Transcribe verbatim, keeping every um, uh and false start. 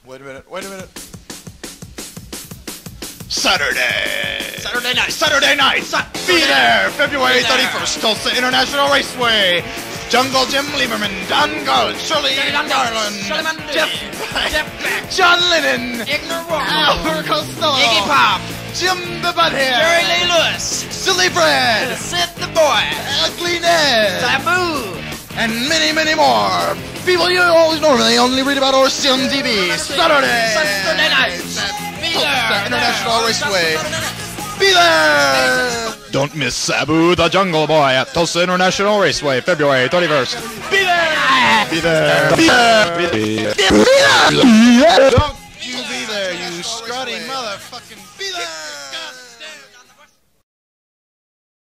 Wait a minute, wait a minute. Saturday! Saturday night! Saturday night! Be there! February thirty-first, Tulsa International Raceway! Jungle Jim Lieberman, Don Gold, Shirley Garland, Jeff Beck, John Lennon, Ignorant Walker, Albert Costello, Iggy Pop, Jim the Butthead, Jerry Lee Lewis, Silly Bread, Sid the Boy, Ugly Ned, Taboo, and many, many more. People you always normally only read about or see on T V. Saturday! Saturday night! Be there! International Raceway. Be there! Don't miss Sabu the Jungle Boy at Tulsa International Raceway, February thirty-first. Be there! Be there! Be there! Be there! Be there! Don't you be there, you scrawny motherfucking...